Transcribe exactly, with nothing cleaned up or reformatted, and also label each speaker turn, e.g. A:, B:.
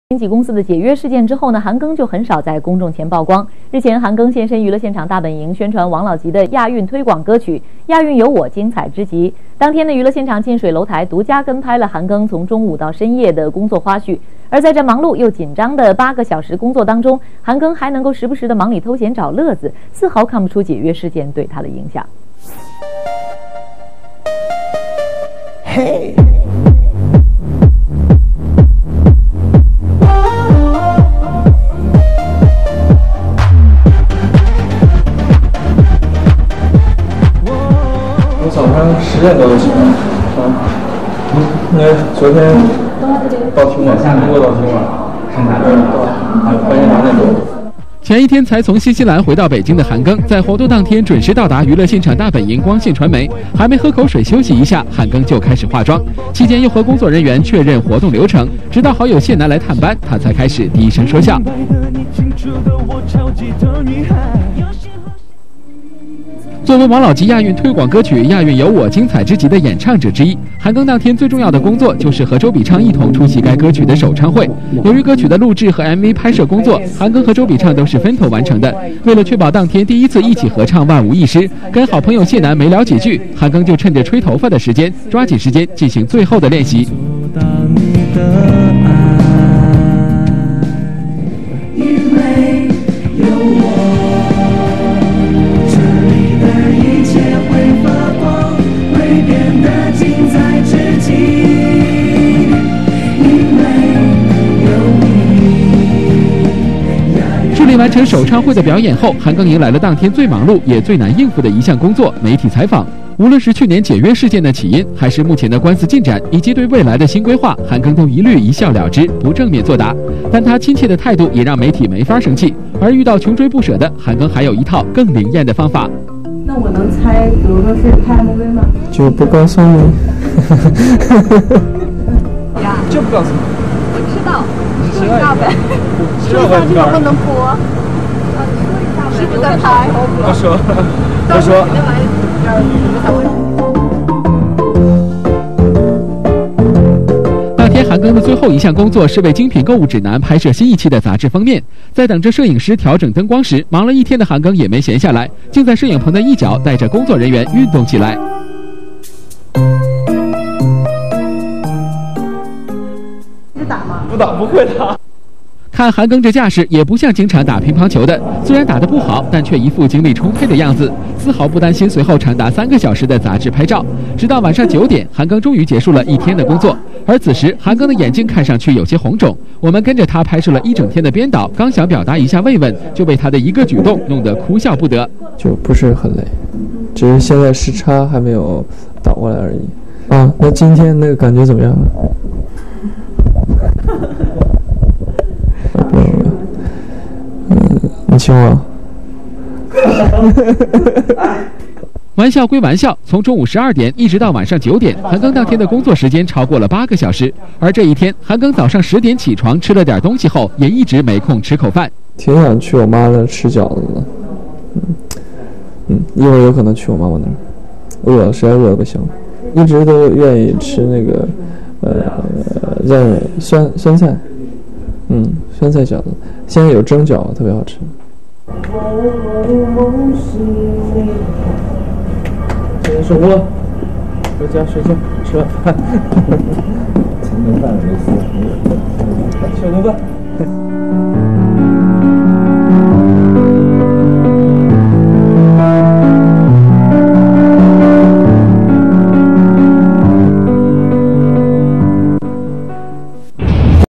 A: 经纪公司的解约事件之后呢，韩庚就很少在公众前曝光。日前，韩庚现身娱乐现场大本营，宣传王老吉的亚运推广歌曲《亚运有我精彩之极》。当天的娱乐现场近水楼台独家跟拍了韩庚从中午到深夜的工作花絮。而在这忙碌又紧张的八个小时工作当中，韩庚还能够时不时的忙里偷闲找乐子，丝毫看不出解约事件对他的影响。
B: 嘿。
C: 我早上十点多就起来，啊，因为昨天到厅了，工作到厅了，嗯，到半夜两点多。
D: 前一天才从新西兰回到北京的韩庚，在活动当天准时到达娱乐现场大本营光线传媒，还没喝口水休息一下，韩庚就开始化妆，期间又和工作人员确认活动流程，直到好友谢楠来探班，他才开始低声说笑。作为王老吉亚运推广歌曲《亚运有我精彩之极》的演唱者之一，韩庚当天最重要的工作就是和周笔畅一同出席该歌曲的首唱会。由于歌曲的录制和 M V 拍摄工作，韩庚和周笔畅都是分头完成的。为了确保当天第一次一起合唱万无一失，跟好朋友谢楠没聊几句，韩庚就趁着吹头发的时间，抓紧时间进行最后的练习。顺利完成首唱会的表演后，韩庚迎来了当天最忙碌也最难应付的一项工作——媒体采访。无论是去年解约事件的起因，还是目前的官司进展，以及对未来的新规划，韩庚都一律一笑了之，不正面作答。但他亲切的态度也让媒体没法生气。而遇到穷追不舍的，韩庚还有一套更灵验的方法。
E: 那我能猜，比如说是拍 M V 吗？
C: 就不告诉你。
E: 呀，
C: 就不告诉你。
E: 我知道，
C: 你
E: 说一下呗。说一下这个不能播。啊，你说一下呗。是不是在拍？
C: 不说，不说。
D: 当天韩庚的最后一项工作是为精品购物指南拍摄新一期的杂志封面。在等着摄影师调整灯光时，忙了一天的韩庚也没闲下来，竟在摄影棚的一角带着工作人员运动起来。
E: 是打吗？
C: 不打，不会打。
D: 看韩庚这架势，也不像经常打乒乓球的，虽然打得不好，但却一副精力充沛的样子，丝毫不担心随后长达三个小时的杂志拍照。直到晚上九点，韩庚终于结束了一天的工作。而此时，韩庚的眼睛看上去有些红肿。我们跟着他拍摄了一整天的编导，刚想表达一下慰问，就被他的一个举动弄得哭笑不得。
C: 就不是很累，只是现在时差还没有倒过来而已。啊，那今天那个感觉怎么样？嗯，你亲我。
D: 玩笑归玩笑，从中午十二点一直到晚上九点，韩庚当天的工作时间超过了八个小时。而这一天，韩庚早上十点起床吃了点东西后，也一直没空吃口饭。
C: 挺想去我妈那吃饺子的，嗯嗯，一会儿有可能去我妈妈那儿。饿了，实在饿得不行，一直都愿意吃那个呃让酸酸菜，嗯，酸菜饺子，现在有蒸饺，特别好吃。现在收工了，回家睡觉，吃晚饭。前顿饭没撕，小顿饭。